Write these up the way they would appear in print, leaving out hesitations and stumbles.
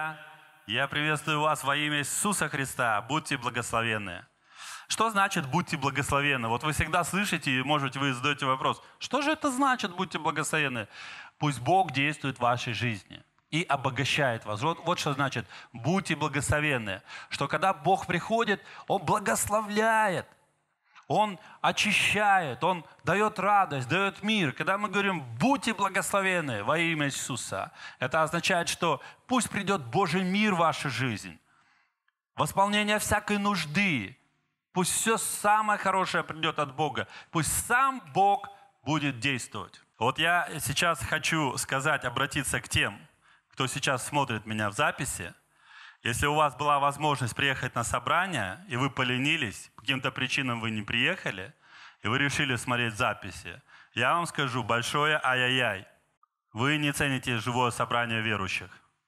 друзья! Я приветствую вас во имя Иисуса Христа. Будьте благословенны. Что значит «будьте благословенны»? Вот вы всегда слышите, и, может, вы задаете вопрос, что же это значит «будьте благословенны»? Пусть Бог действует в вашей жизни и обогащает вас. Вот что значит «будьте благословенны». Что когда Бог приходит, Он благословляет, Он очищает, Он дает радость, дает мир. Когда мы говорим «будьте благословенны» во имя Иисуса, это означает, что пусть придет Божий мир в вашу жизнь, восполнение всякой нужды. Пусть все самое хорошее придет от Бога. Пусть сам Бог будет действовать. Вот я сейчас хочу сказать, обратиться к тем, кто сейчас смотрит меня в записи. Если у вас была возможность приехать на собрание, и вы поленились, по каким-то причинам вы не приехали, и вы решили смотреть записи, я вам скажу большое ай-яй-яй. Вы не цените живое собрание верующих.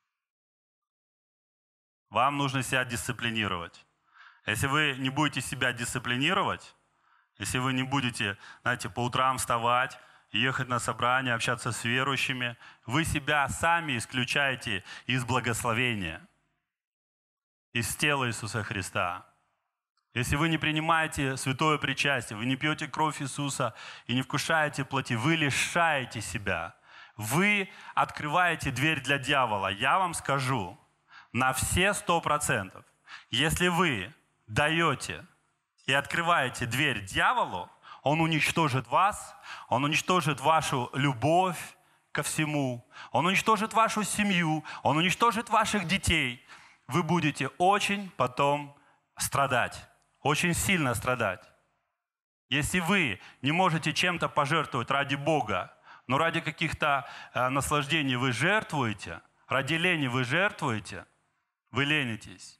Вам нужно себя дисциплинировать. Если вы не будете себя дисциплинировать, если вы не будете, знаете, по утрам вставать, ехать на собрание, общаться с верующими, вы себя сами исключаете из благословения, из тела Иисуса Христа. Если вы не принимаете святое причастие, вы не пьете кровь Иисуса и не вкушаете плоти, вы лишаете себя. Вы открываете дверь для дьявола. Я вам скажу, на все 100%, если вы даете и открываете дверь дьяволу, он уничтожит вас, он уничтожит вашу любовь ко всему, он уничтожит вашу семью, он уничтожит ваших детей. Вы будете очень потом страдать, очень сильно страдать. Если вы не можете чем-то пожертвовать ради Бога, но ради каких-то наслаждений вы жертвуете, ради лени вы жертвуете, вы ленитесь,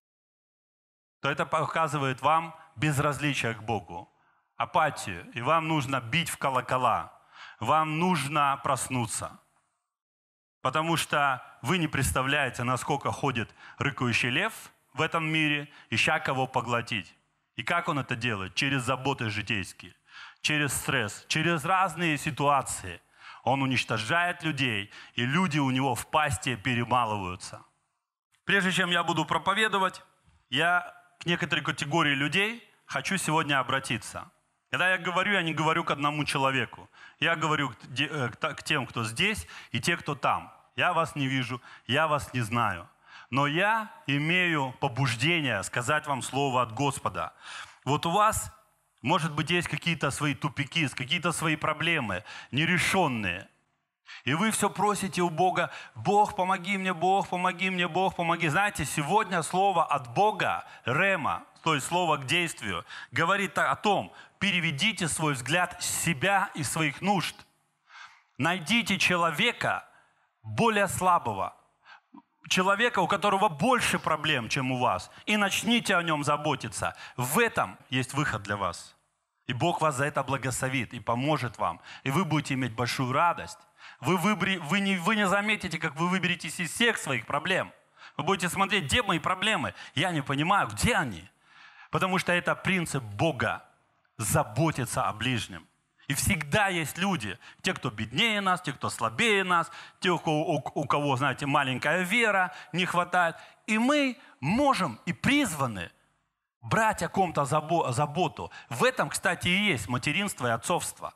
то это показывает вам безразличие к Богу, апатию, и вам нужно бить в колокола, вам нужно проснуться, потому что вы не представляете, насколько ходит рыкающий лев в этом мире, ища кого поглотить. И как он это делает? Через заботы житейские, через стресс, через разные ситуации. Он уничтожает людей, и люди у него в пасти перемалываются. Прежде чем я буду проповедовать, я к некоторой категории людей хочу сегодня обратиться. Когда я не говорю к одному человеку. Я говорю к тем, кто здесь, и те, кто там. Я вас не вижу, я вас не знаю. Но я имею побуждение сказать вам слово от Господа. Вот у вас, может быть, есть какие-то свои тупики, какие-то свои проблемы нерешенные. И вы все просите у Бога: Бог, помоги мне, Бог, помоги мне, Бог, помоги. Знаете, сегодня слово от Бога, рема, то есть слово к действию, говорит о том: переведите свой взгляд с себя и своих нужд. Найдите человека более слабого, человека, у которого больше проблем, чем у вас, и начните о нем заботиться. В этом есть выход для вас. И Бог вас за это благословит и поможет вам. И вы будете иметь большую радость. Вы не заметите, как вы выберетесь из всех своих проблем. Вы будете смотреть, где мои проблемы. Я не понимаю, где они. Потому что это принцип Бога – заботиться о ближнем. И всегда есть люди, те, кто беднее нас, те, кто слабее нас, те, у кого, знаете, маленькая вера не хватает. И мы можем и призваны брать о ком-то заботу. В этом, кстати, и есть материнство и отцовство.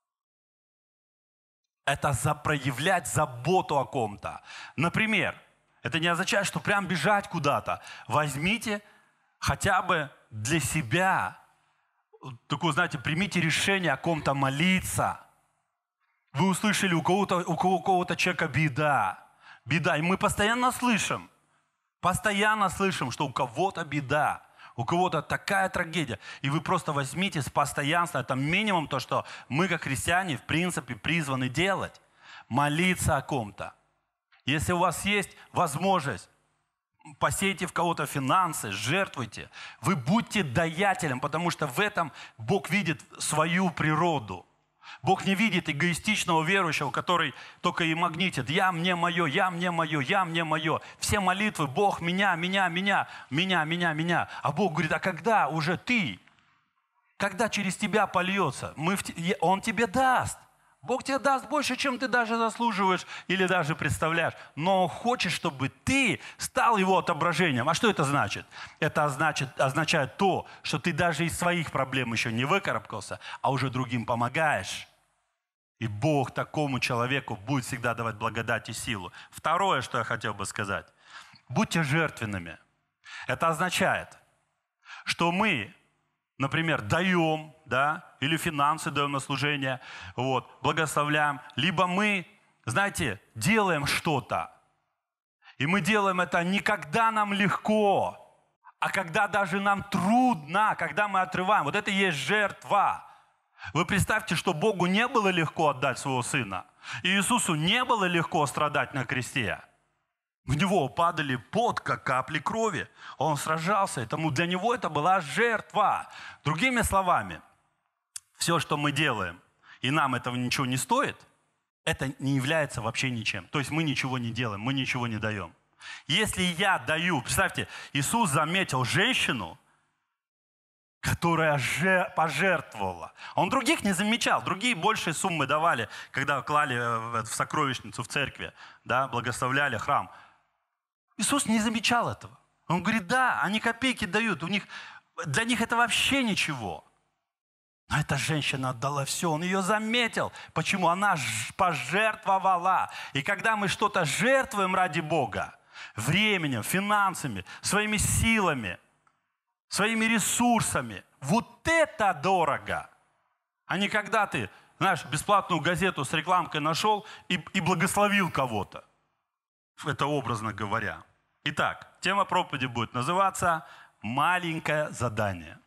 Это проявлять заботу о ком-то. Например, это не означает, что прям бежать куда-то. Возьмите хотя бы для себя такое, знаете, примите решение о ком-то молиться. Вы услышали, у кого-то человека беда. Беда. И мы постоянно слышим, что у кого-то беда. У кого-то такая трагедия. И вы просто возьмите с постоянства, это минимум то, что мы, как христиане, в принципе, призваны делать. Молиться о ком-то. Если у вас есть возможность, посейте в кого-то финансы, жертвуйте. Вы будьте даятелем, потому что в этом Бог видит свою природу. Бог не видит эгоистичного верующего, который только и магнитит. Я, мне мое, я, мне мое, я, мне мое. Все молитвы, Бог, меня. А Бог говорит: а когда уже ты? Когда через тебя польется? Он тебе даст. Бог тебе даст больше, чем ты даже заслуживаешь или даже представляешь. Но Он хочет, чтобы ты стал Его отображением. А что это значит? Это означает то, что ты даже из своих проблем еще не выкарабкался, а уже другим помогаешь. И Бог такому человеку будет всегда давать благодать и силу. Второе, что я хотел бы сказать. Будьте жертвенными. Это означает, что мы, например, даем, да, или финансы даем на служение, вот, благословляем. Либо мы, знаете, делаем что-то. И мы делаем это не когда нам легко, а когда даже нам трудно, когда мы отрываем. Вот это и есть жертва. Вы представьте, что Богу не было легко отдать своего Сына. И Иисусу не было легко страдать на кресте. В Него падали пот, как капли крови. Он сражался, и тому для Него это была жертва. Другими словами, все, что мы делаем, и нам этого ничего не стоит, это не является вообще ничем. То есть мы ничего не делаем, мы ничего не даем. Если я даю, представьте, Иисус заметил женщину, которая пожертвовала. Он других не замечал. Другие большие суммы давали, когда клали в сокровищницу в церкви, да, благословляли храм. Иисус не замечал этого. Он говорит, да, они копейки дают, для них это вообще ничего. Но эта женщина отдала все, он ее заметил. Почему? Она пожертвовала. И когда мы что-то жертвуем ради Бога, временем, финансами, своими силами, своими ресурсами, вот это дорого. А не когда ты, знаешь, бесплатную газету с рекламкой нашел и благословил кого-то. Это образно говоря. Итак, тема проповеди будет называться «Маленькое задание».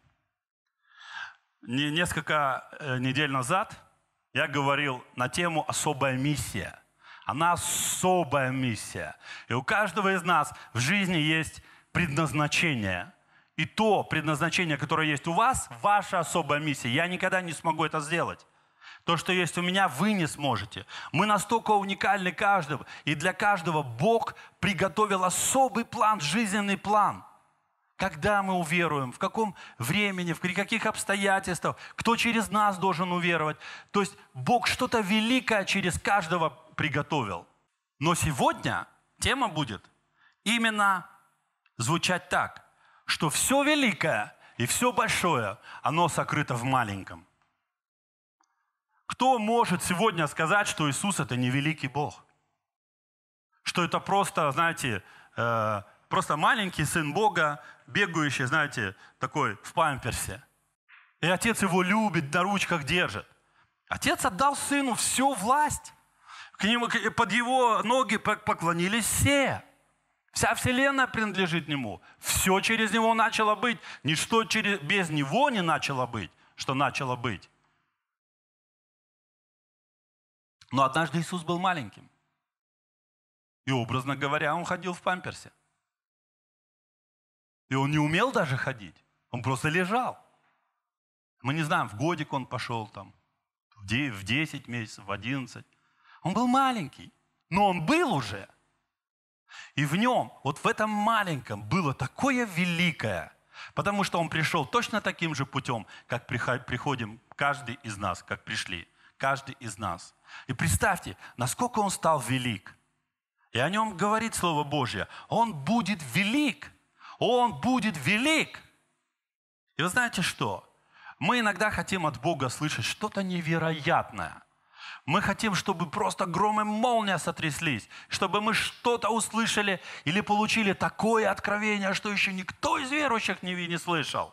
Несколько недель назад я говорил на тему «Особая миссия». Она особая миссия. И у каждого из нас в жизни есть предназначение. И то предназначение, которое есть у вас, ваша особая миссия. Я никогда не смогу это сделать. То, что есть у меня, вы не сможете. Мы настолько уникальны каждого. И для каждого Бог приготовил особый план, жизненный план. Когда мы уверуем, в каком времени, при каких обстоятельствах, кто через нас должен уверовать. То есть Бог что-то великое через каждого приготовил. Но сегодня тема будет именно звучать так, что все великое и все большое, оно сокрыто в маленьком. Кто может сегодня сказать, что Иисус – это не великий Бог? Что это просто, знаете, просто маленький сын Бога, бегающий, знаете, такой в памперсе. И отец его любит, на ручках держит. Отец отдал сыну всю власть. К нему, под его ноги поклонились все. Вся вселенная принадлежит Нему. Все через Него начало быть. Ничто без Него не начало быть, что начало быть. Но однажды Иисус был маленьким. И, образно говоря, Он ходил в памперсе. И Он не умел даже ходить. Он просто лежал. Мы не знаем, в годик Он пошел там, в 10 месяцев, в 11. Он был маленький, но Он был уже. И в Нем, вот в этом маленьком, было такое великое, потому что Он пришел точно таким же путем, как приходим каждый из нас, как пришли. Каждый из нас. И представьте, насколько Он стал велик. И о Нем говорит Слово Божье. Он будет велик. Он будет велик. И вы знаете что? Мы иногда хотим от Бога слышать что-то невероятное. Мы хотим, чтобы просто гром и молния сотряслись, чтобы мы что-то услышали или получили такое откровение, что еще никто из верующих не слышал.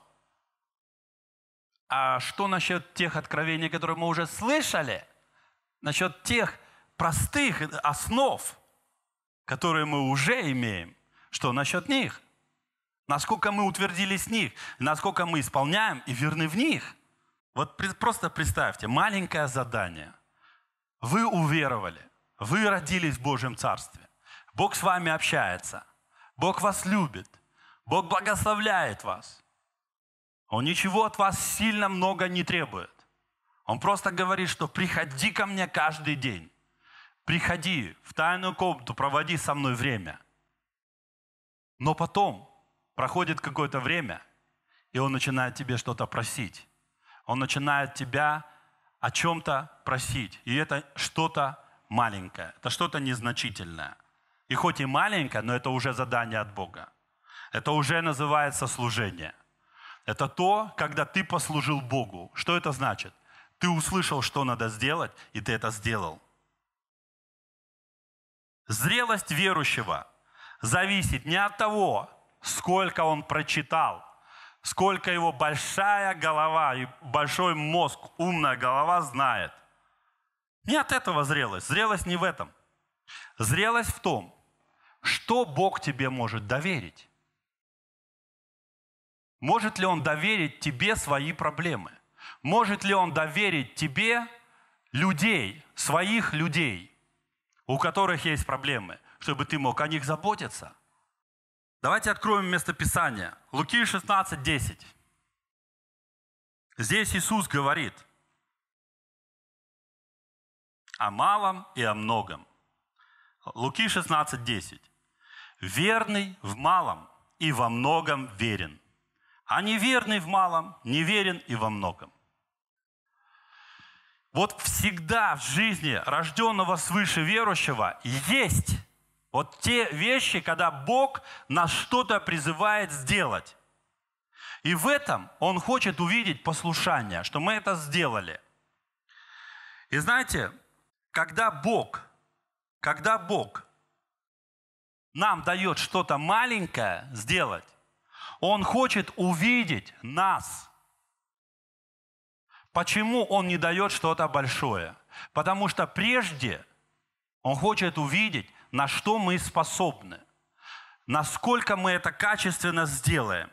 А что насчет тех откровений, которые мы уже слышали? Насчет тех простых основ, которые мы уже имеем. Что насчет них? Насколько мы утвердились в них? Насколько мы исполняем и верны в них? Вот просто представьте, маленькое задание. Вы уверовали, вы родились в Божьем Царстве. Бог с вами общается. Бог вас любит. Бог благословляет вас. Он ничего от вас сильно много не требует. Он просто говорит, что приходи ко мне каждый день. Приходи в тайную комнату, проводи со мной время. Но потом проходит какое-то время, и Он начинает тебе что-то просить. Он начинает тебя о чем-то просить. И это что-то маленькое, это что-то незначительное. И хоть и маленькое, но это уже задание от Бога. Это уже называется служение. Это то, когда ты послужил Богу. Что это значит? Ты услышал, что надо сделать, и ты это сделал. Зрелость верующего зависит не от того, сколько он прочитал, сколько его большая голова и большой мозг, умная голова знает. Не от этого зрелость. Зрелость не в этом. Зрелость в том, что Бог тебе может доверить. Может ли Он доверить тебе свои проблемы? Может ли Он доверить тебе людей, своих людей, у которых есть проблемы, чтобы ты мог о них заботиться? Давайте откроем местописание. Луки 16:10. Здесь Иисус говорит о малом и о многом. Луки 16:10. «Верный в малом и во многом верен, а неверный в малом неверен и во многом». Вот всегда в жизни рожденного свыше верующего есть вот те вещи, когда Бог нас что-то призывает сделать. И в этом Он хочет увидеть послушание, что мы это сделали. И знаете, когда Бог нам дает что-то маленькое сделать, Он хочет увидеть нас. Почему Он не дает что-то большое? Потому что прежде Он хочет увидеть, на что мы способны, насколько мы это качественно сделаем.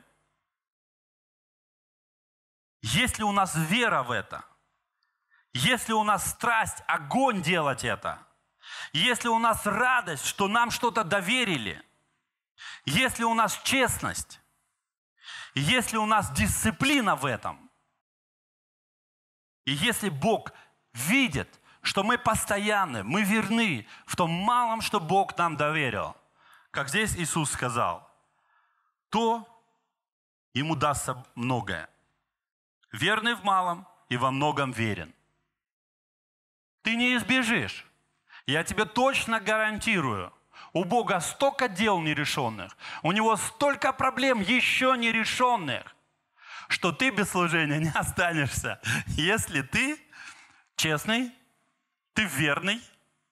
Есть ли у нас вера в это? Есть ли у нас страсть, огонь делать это? Есть ли у нас радость, что нам что-то доверили? Есть ли у нас честность? Есть ли у нас дисциплина в этом? И если Бог видит, что мы постоянны, мы верны в том малом, что Бог нам доверил, как здесь Иисус сказал, то Ему дастся многое. Верный в малом и во многом верен. Ты не избежишь. Я тебе точно гарантирую. У Бога столько дел нерешенных, у Него столько проблем еще нерешенных, что ты без служения не останешься, если ты честный, ты верный,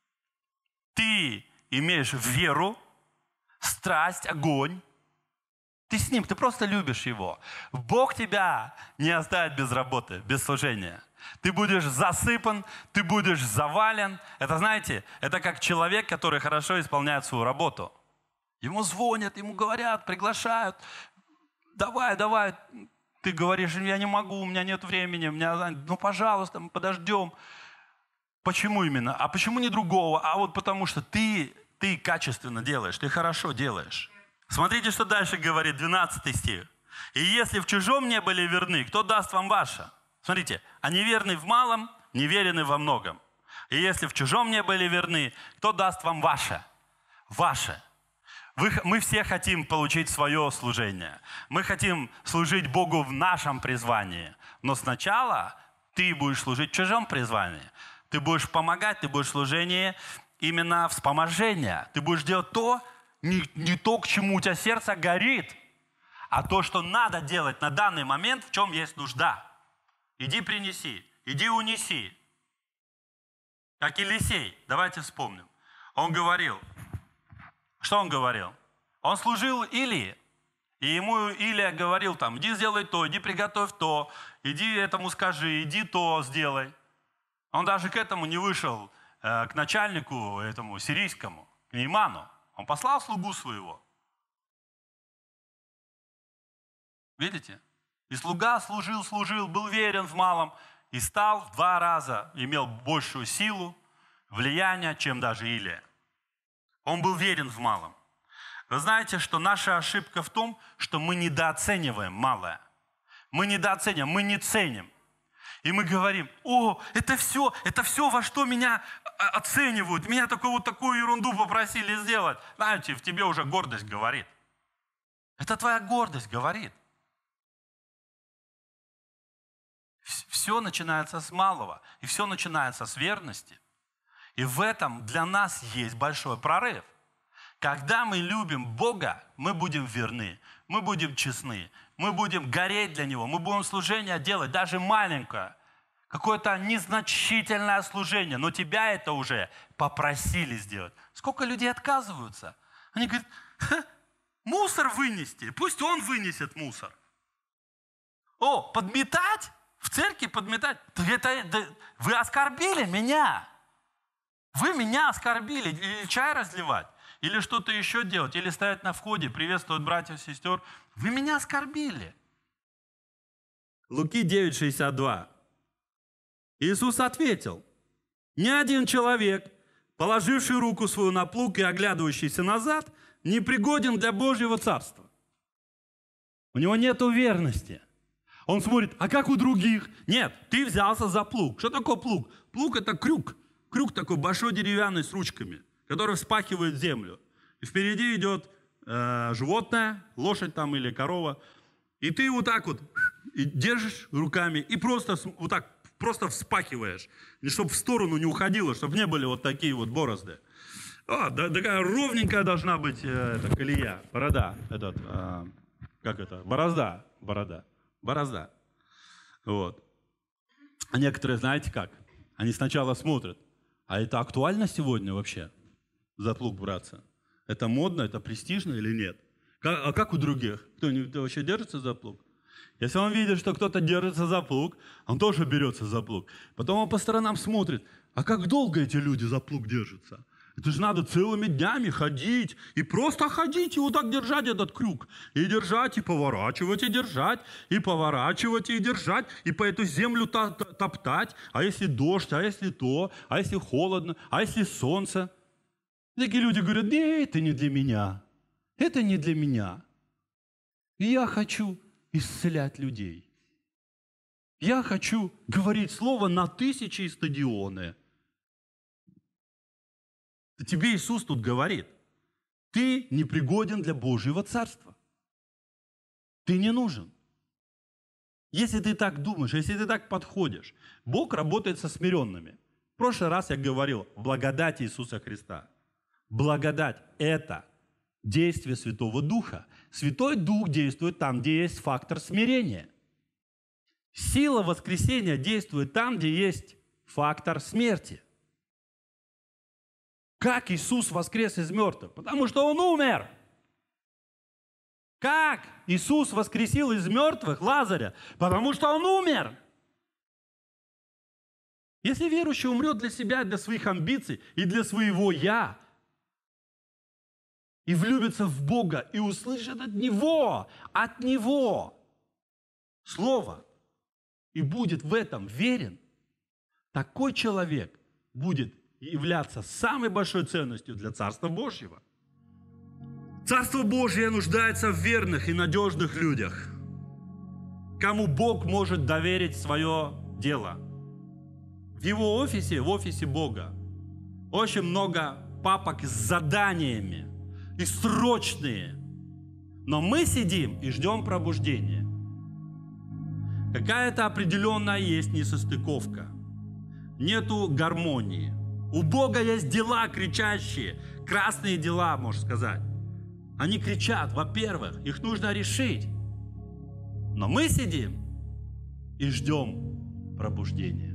ты имеешь веру, страсть, огонь. Ты с Ним, ты просто любишь Его. Бог тебя не оставит без работы, без служения. Ты будешь засыпан, ты будешь завален. Это, знаете, это как человек, который хорошо исполняет свою работу. Ему звонят, ему говорят, приглашают. Давай, давай. Ты говоришь, я не могу, у меня нет времени, ну, пожалуйста, мы подождем. Почему именно? А почему не другого? А вот потому что ты качественно делаешь, ты хорошо делаешь. Смотрите, что дальше говорит 12 стих. «И если в чужом не были верны, кто даст вам ваше?» Смотрите, «А неверный в малом, неверенный во многом. И если в чужом не были верны, кто даст вам ваше?» Ваше. Мы все хотим получить свое служение. Мы хотим служить Богу в нашем призвании. Но сначала ты будешь служить в чужом призвании. Ты будешь помогать, ты будешь в служении именно вспоможения. Ты будешь делать то, не то, к чему у тебя сердце горит, а то, что надо делать на данный момент, в чем есть нужда. Иди принеси, иди унеси. Как Елисей, давайте вспомним. Он говорил, что он говорил? Он служил Илии, и ему Илия говорил там, иди сделай то, иди приготовь то, иди этому скажи, иди то сделай. Он даже к этому не вышел, к начальнику этому сирийскому, к Нейману. Он послал слугу своего. Видите? И слуга служил, был верен в малом, и стал в 2 раза, имел большую силу, влияние, чем даже Илия. Он был верен в малом. Вы знаете, что наша ошибка в том, что мы недооцениваем малое. Мы недооцениваем, мы не ценим. И мы говорим, это все, во что меня оценивают. Меня такую ерунду попросили сделать. Знаете, в тебе уже гордость говорит. Это твоя гордость говорит. Все начинается с малого, и все начинается с верности. И в этом для нас есть большой прорыв. Когда мы любим Бога, мы будем верны, мы будем честны, мы будем гореть для Него, мы будем служение делать, даже маленькое, какое-то незначительное служение, но тебя это уже попросили сделать. Сколько людей отказываются? Они говорят, мусор вынести, пусть он вынесет мусор. О, подметать? В церкви подметать? Вы оскорбили меня. Вы меня оскорбили. Или чай разливать, или что-то еще делать, или стоять на входе, приветствовать братьев и сестер. Вы меня оскорбили. Луки 9:62. Иисус ответил, ни один человек, положивший руку свою на плуг и оглядывающийся назад, не пригоден для Божьего Царства. У него нет верности. Он смотрит, а как у других? Нет, ты взялся за плуг. Что такое плуг? Плуг – это крюк. Крюк такой большой деревянный с ручками, который вспахивает землю. И впереди идет животное, лошадь там или корова. И ты вот так вот и держишь руками и просто вот так просто вспахиваешь. И чтобы в сторону не уходило, чтобы не были вот такие вот борозды. Такая ровненькая должна быть колея, борода. Борозда. Вот. А некоторые, знаете как? Они сначала смотрят, а это актуально сегодня вообще за плуг браться? Это модно, это престижно или нет? А как у других? Кто-нибудь вообще держится за плуг? Если он видит, что кто-то держится за плуг, он тоже берется за плуг. Потом он по сторонам смотрит, а как долго эти люди за плуг держатся? Это же надо целыми днями ходить, и просто ходить, и вот так держать этот крюк. И держать, и поворачивать, и держать, и поворачивать, и держать, и по эту землю топтать. А если дождь, а если то, а если холодно, а если солнце? И такие люди говорят, нет, это не для меня. Это не для меня. И я хочу исцелять людей. Я хочу говорить слово на тысячи и стадионы. Тебе Иисус тут говорит, ты не пригоден для Божьего Царства. Ты не нужен. Если ты так думаешь, если ты так подходишь, Бог работает со смиренными. В прошлый раз я говорил, благодать Иисуса Христа. Благодать – это действие Святого Духа. Святой Дух действует там, где есть фактор смирения. Сила воскресения действует там, где есть фактор смерти. Как Иисус воскрес из мертвых? Потому что Он умер. Как Иисус воскресил из мертвых Лазаря? Потому что Он умер. Если верующий умрет для себя, для своих амбиций и для своего «я», и влюбится в Бога, и услышит от Него Слово, и будет в этом верен, такой человек будет являться самой большой ценностью для Царства Божьего. Царство Божье нуждается в верных и надежных людях, кому Бог может доверить свое дело. В его офисе, в офисе Бога, очень много папок с заданиями, и срочные. Но мы сидим и ждем пробуждения. Какая-то определенная есть несостыковка. Нету гармонии. У Бога есть дела кричащие, красные дела, можно сказать. Они кричат, во-первых, их нужно решить. Но мы сидим и ждем пробуждения.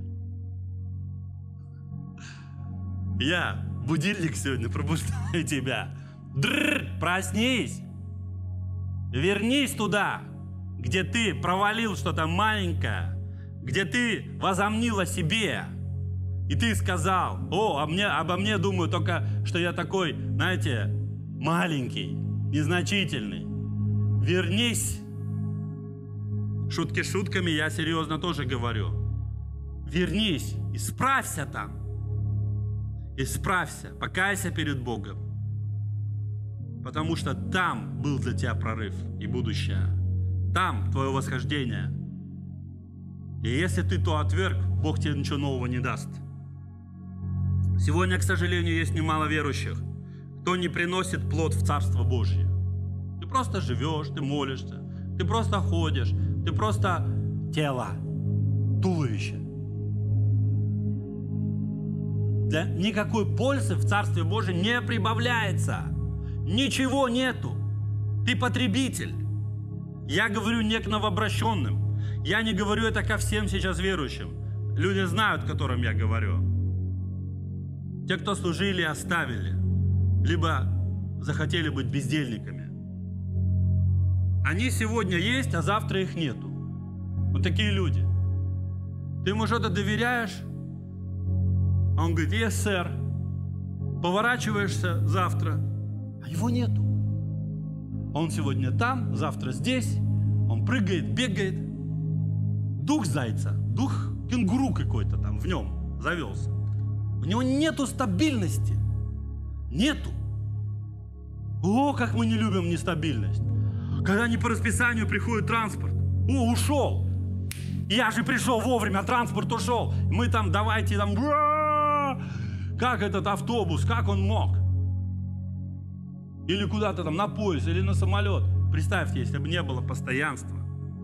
Я, будильник сегодня, пробуждаю тебя. Проснись. Вернись туда, где ты провалил что-то маленькое, где ты возомнил о себе. И ты сказал, обо мне думаю только, что я такой, знаете, маленький, незначительный. Вернись. Шутки шутками, я серьезно тоже говорю. Вернись, исправься там. Исправься, покайся перед Богом. Потому что там был для тебя прорыв и будущее. Там твое восхождение. И если ты то отверг, Бог тебе ничего нового не даст. Сегодня, к сожалению, есть немало верующих, кто не приносит плод в Царство Божье. Ты просто живешь, ты молишься, ты просто ходишь, ты просто тело. туловище. Никакой пользы в Царстве Божьем не прибавляется. Ничего нету. Ты потребитель. Я говорю не к новообращенным. Я не говорю это ко всем сейчас верующим. Люди знают, о котором я говорю. Те, кто служили, оставили. Либо захотели быть бездельниками. Они сегодня есть, а завтра их нету. Вот такие люди. Ты ему что-то доверяешь? А он говорит: yes, сэр. Поворачиваешься завтра, а его нету. Он сегодня там, завтра здесь. Он прыгает, бегает. Дух зайца, дух кенгуру какой-то там в нем завелся. У него нету стабильности. Нету. О, как мы не любим нестабильность. Когда не по расписанию приходит транспорт. О, ушел. Я же пришел вовремя, транспорт ушел. Мы там, давайте там... Как этот автобус, как он мог? Или куда-то там на поезд, или на самолет. Представьте, если бы не было постоянства.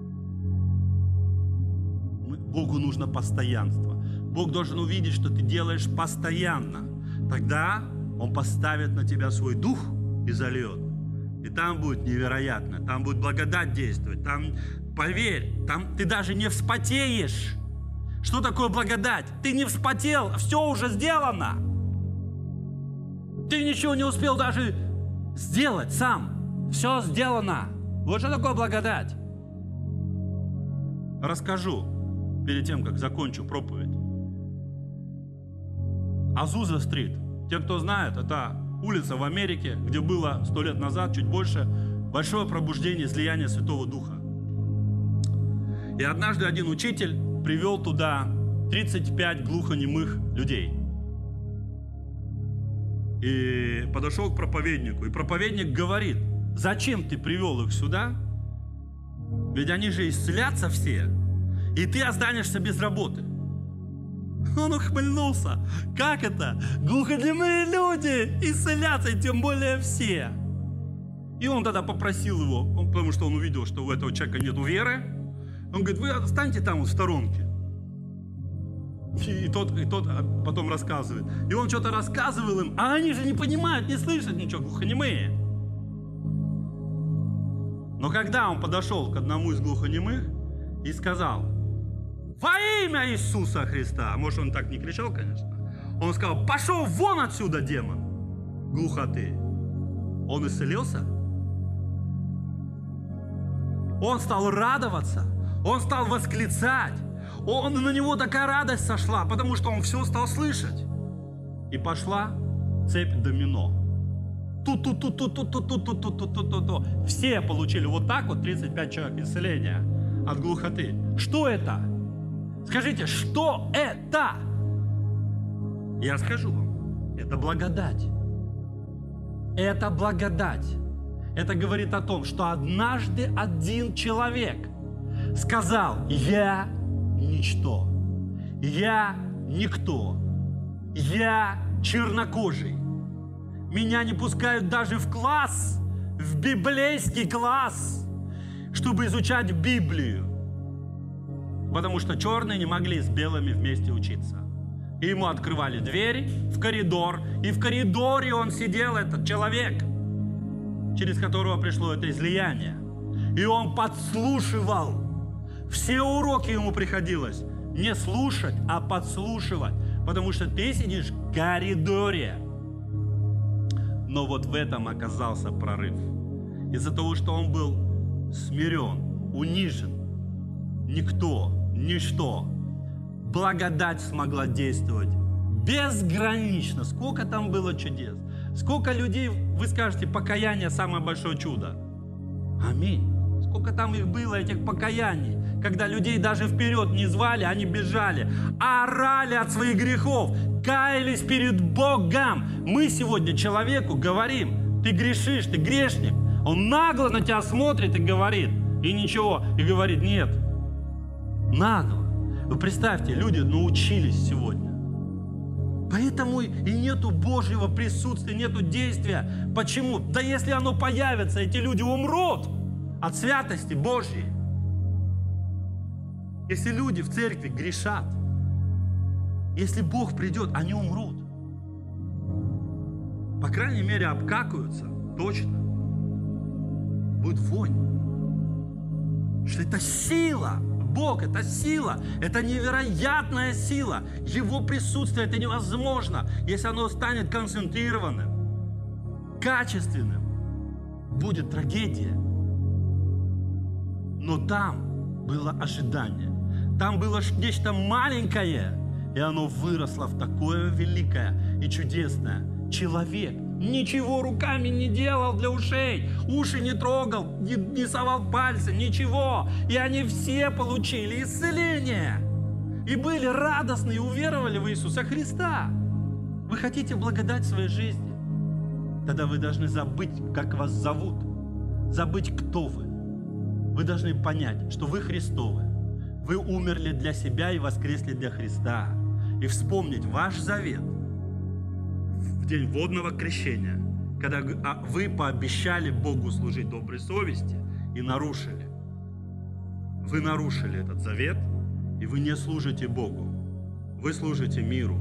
Богу нужно постоянство. Бог должен увидеть, что ты делаешь постоянно. Тогда Он поставит на тебя свой дух и зальет. И там будет невероятно. Там будет благодать действовать. Там, поверь, там ты даже не вспотеешь. Что такое благодать? Ты не вспотел, все уже сделано. Ты ничего не успел даже сделать сам. Все сделано. Вот что такое благодать. Расскажу перед тем, как закончу проповедь. Азуза-стрит. Те, кто знает, это улица в Америке, где было 100 лет назад, чуть больше, большое пробуждение, излияние Святого Духа. И однажды один учитель привел туда 35 глухонемых людей. И подошел к проповеднику. И проповедник говорит: зачем ты привел их сюда? Ведь они же исцелятся все. И ты останешься без работы. Он ухмыльнулся. Как это? Глухонемые люди исцелятся, и тем более все. И он тогда попросил его, потому что он увидел, что у этого человека нет веры. Он говорит: вы останьте там вот в сторонке. И тот потом рассказывает. И он что-то рассказывал им, а они же не понимают, не слышат ничего, глухонемые. Но когда он подошел к одному из глухонемых и сказал: во имя Иисуса Христа, может, он так не кричал, конечно, он сказал: пошел вон отсюда, демон глухоты. Он исцелился. Он стал радоваться. Он стал восклицать. На него такая радость сошла, потому что он все стал слышать. И пошла цепь домино. Ту-ту-ту-ту-ту-ту-ту-ту-ту-ту-ту-ту. Все получили вот так вот 35 человек исцеления от глухоты. Что это? Скажите, что это? Я скажу вам. Это благодать. Это благодать. Это говорит о том, что однажды один человек сказал: я ничто, я никто, я чернокожий. Меня не пускают даже в класс, в библейский класс, чтобы изучать Библию. Потому что черные не могли с белыми вместе учиться. И ему открывали двери в коридор, и в коридоре он сидел, этот человек, через которого пришло это излияние. И он подслушивал. Все уроки ему приходилось не слушать, а подслушивать. Потому что ты сидишь в коридоре. Но вот в этом оказался прорыв. Из-за того, что он был смирен, унижен, никто, ничто, благодать смогла действовать безгранично. Сколько там было чудес. Сколько людей, вы скажете, покаяние самое большое чудо. Аминь. Сколько там их было, этих покаяний, когда людей даже вперед не звали, они бежали, орали от своих грехов, каялись перед Богом. Мы сегодня человеку говорим: ты грешишь, ты грешник. Он нагло на тебя смотрит и говорит, и ничего, и говорит: нет. Нагло. Вы представьте, люди научились сегодня. Поэтому и нету Божьего присутствия, нету действия. Почему? Да если оно появится, эти люди умрут от святости Божьей. Если люди в церкви грешат, если Бог придет, они умрут. По крайней мере, обкакаются, точно. Будет вонь. Что это сила. Бог – это сила. Это невероятная сила. Его присутствие – это невозможно, если оно станет концентрированным, качественным. Будет трагедия. Но там было ожидание. Там было нечто маленькое, и оно выросло в такое великое и чудесное. Человек ничего руками не делал для ушей, уши не трогал, не совал пальцы, ничего. И они все получили исцеление. И были радостны и уверовали в Иисуса Христа. Вы хотите благодать в своей жизни? Тогда вы должны забыть, как вас зовут. Забыть, кто вы. Вы должны понять, что вы Христовы. Вы умерли для себя и воскресли для Христа. И вспомнить ваш завет в день водного крещения, когда вы пообещали Богу служить доброй совести и нарушили. Вы нарушили этот завет, и вы не служите Богу. Вы служите миру.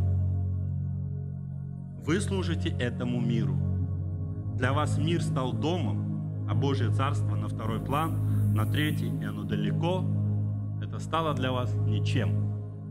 Вы служите этому миру. Для вас мир стал домом, а Божье Царство на второй план, на третий, и оно далеко. Это стало для вас ничем.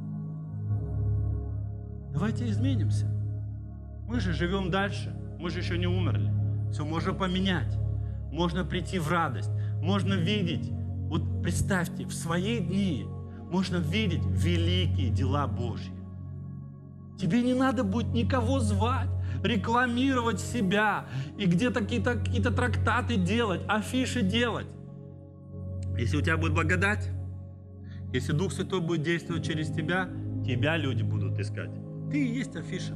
Давайте изменимся. Мы же живем дальше. Мы же еще не умерли. Все можно поменять. Можно прийти в радость. Можно видеть. Вот представьте, в свои дни можно видеть великие дела Божьи. Тебе не надо будет никого звать, рекламировать себя и где-то какие-то трактаты делать, афиши делать. Если у тебя будет благодать, если Дух Святой будет действовать через тебя, тебя люди будут искать. Ты и есть афиша.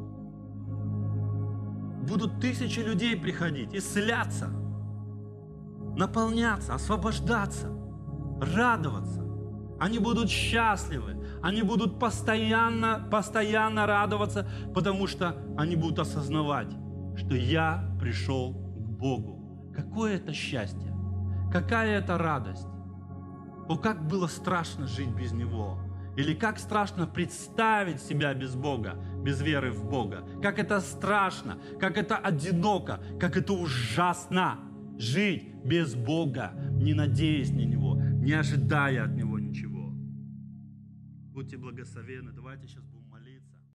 Будут тысячи людей приходить, исцеляться, наполняться, освобождаться, радоваться. Они будут счастливы, они будут постоянно радоваться, потому что они будут осознавать, что я пришел к Богу. Какое это счастье, какая это радость. О, как было страшно жить без Него. Или как страшно представить себя без Бога, без веры в Бога. Как это страшно, как это одиноко, как это ужасно жить без Бога, не надеясь на Него, не ожидая от Него ничего. Будьте благословенны. Давайте сейчас будем